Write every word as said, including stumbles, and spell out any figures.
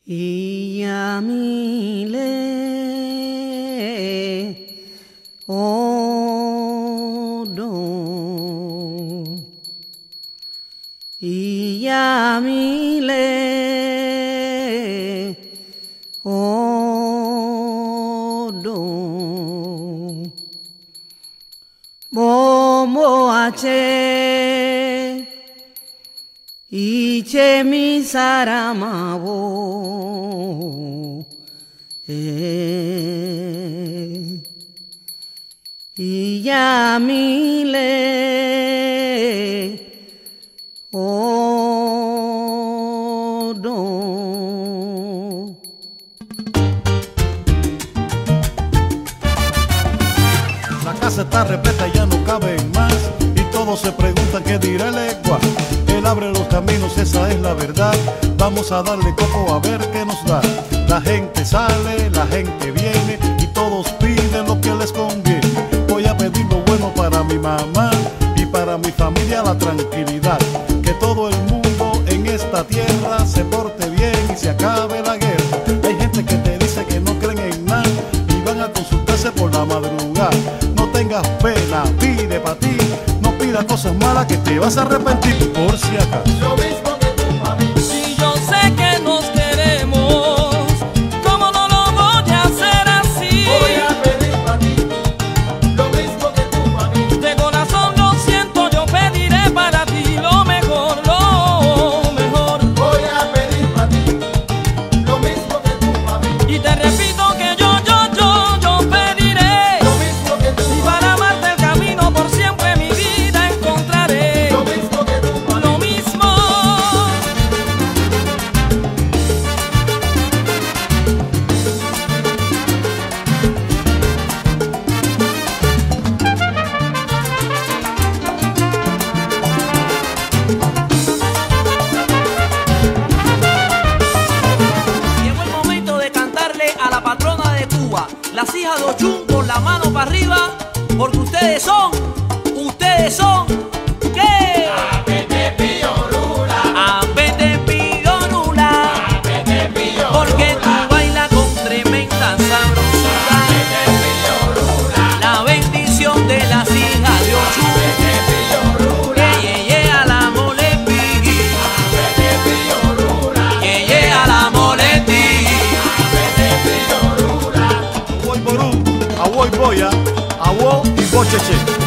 Iyamile odo Iyamile odo Momo ache Iche mi saramabo eh Iyamile odo. La casa está repleta, ya no caben más y todos se preguntan qué dirá el Egua. Él abre los caminos, esa es la verdad. Vamos a darle coco a ver qué nos da. La gente sale, la gente viene y todos piden lo que les conviene. Voy a pedir lo bueno para mi mamá y para mi familia, la tranquilidad. Que todo el mundo en esta tierra se porte bien y se acabe la guerra. Hay gente que te dice que no creen en nada y van a consultarse por la madrugada. No tengas pena, pide pa' ti. No pidas cosas malas que te vas a arrepentir por si acaso. Lo mismo que tú pa' mí. Si yo sé que nos queremos, ¿cómo no lo voy a hacer así? Voy a pedir pa' ti lo mismo que tú pa' mí. De corazón lo siento, yo pediré para ti lo mejor, lo mejor. Voy a pedir pa' ti lo mismo que tú pa' mí. Y te repito que yo, yo, yo, yo pediré Lo mismo que tú y pa' para amarte el camino por siempre mi vida encontraré. mí. Lo mismo que tú pa' mí. Lo mismo. Llegó el momento de cantarle a la patrona de Cuba, las hijas de Ochun, con la mano para arriba, porque ustedes son, ustedes son, ¿qué? Apete pío lula, Apete pío lula, apete pío porque lula, tú bailas con tremenda sabrosura. apete pío lula, La bendición de las hijas de Ochun, apete pío lula, que llegue a la molepi, apete pío lula, que llegue a la molepi. apete pío lula. Voy ború, a voy boya, a wo y bocheche.